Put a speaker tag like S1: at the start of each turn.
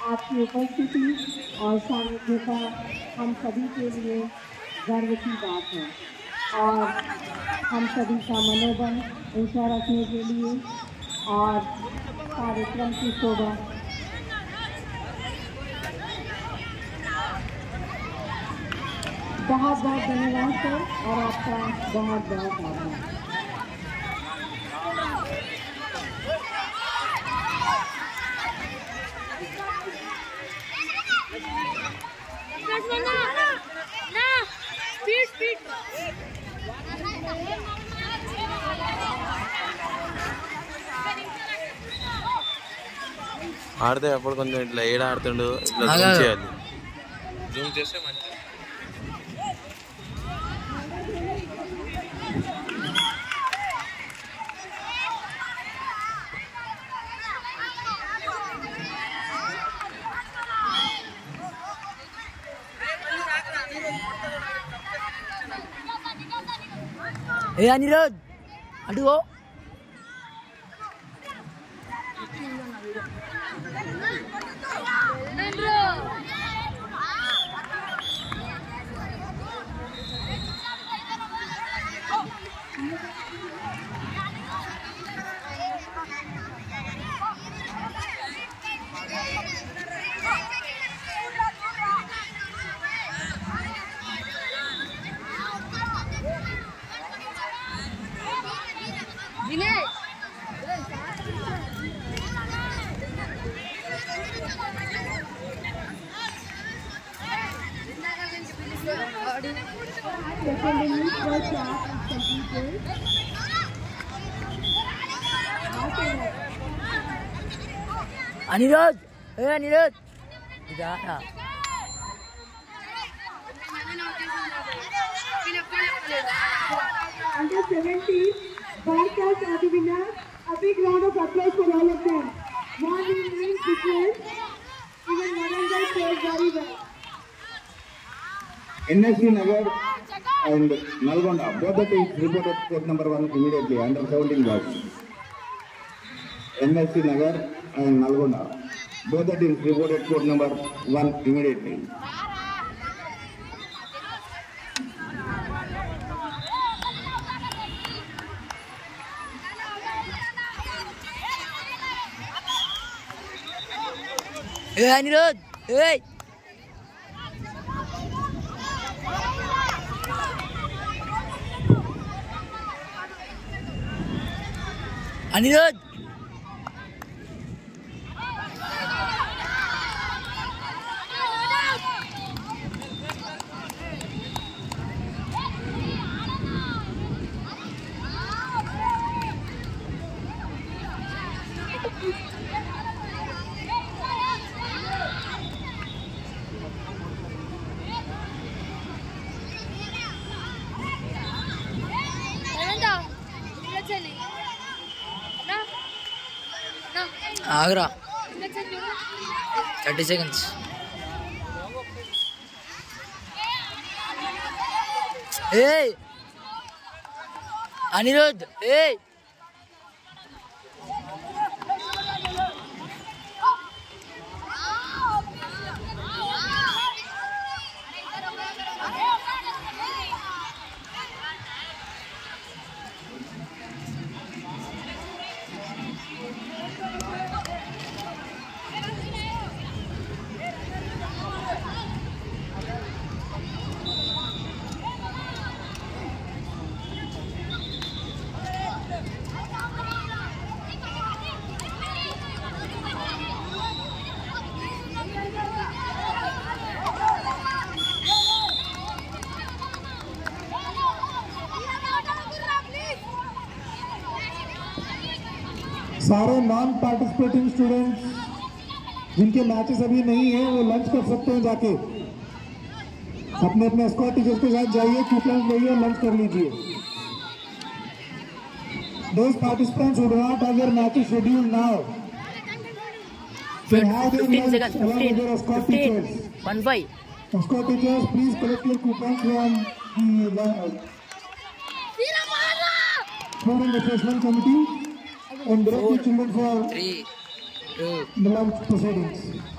S1: आपकी उपस्थिति और सानिध्य का हम सभी के लिए गर्व की बात है और हम सभी का मनोबल ऊंचा रखने के लिए और कार्यक्रम की शोभा बहुत बहुत धन्यवाद सर और आपका बहुत बहुत आभार।
S2: ఆడితే అప్పుడు కొంచెం ఇట్లా ఏడ ఆడుతుండు ఇట్లా జూమ్ చేయాలి జూమ్ చేస్తే మంచిది
S3: ఏ అనిరుద్ అడుగో अनिरुद्ध ए अनिरुद्ध इधर
S1: Under 17 broadcast are winner. A big round of applause for all of them. One in 9 sequence. Even Narendra played very well.
S4: NSC Nagar and Nalgonda, both the teams reported state number 1 immediately under 17 guards. NSC Nagar and Nalgonda, both the teams reported code number 1 immediately.
S3: A Anirudh A Anirudh Agra 30 seconds ए अनिरुद्ध ए
S4: सारे non participating students जिनके matches अभी नहीं है वो lunch कर सकते हैं जाके अपने अपने स्क्वाड टीचर्स के साथ जाइए क्यूपन्स लेइए लंच कर लीजिए Those participants who do not have their matches scheduled now
S3: 15 seconds 15 1-5
S4: Escort teachers please collect your coupons from the food and refreshment committee and direct the children for
S3: 3 2
S4: the lunch proceedings.